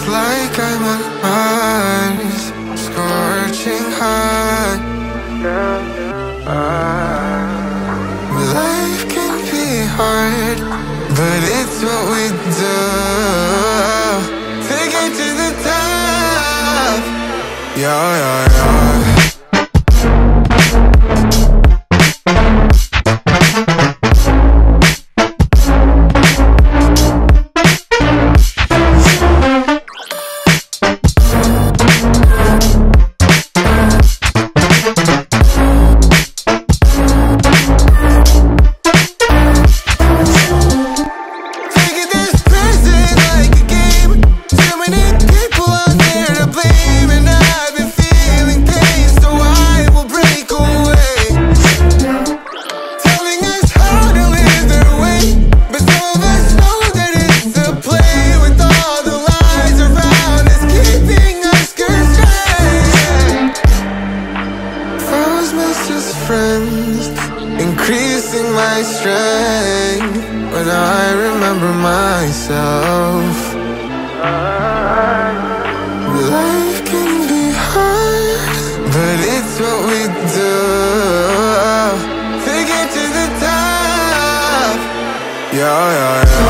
like I'm on Mars, scorching hot. Life can be hard, but it's what we do to get to the top. Yah-yah-yah. Increasing my strength when I remember myself. Life can be hard, but it's what we do to get to the top. Yeah, yeah, yeah.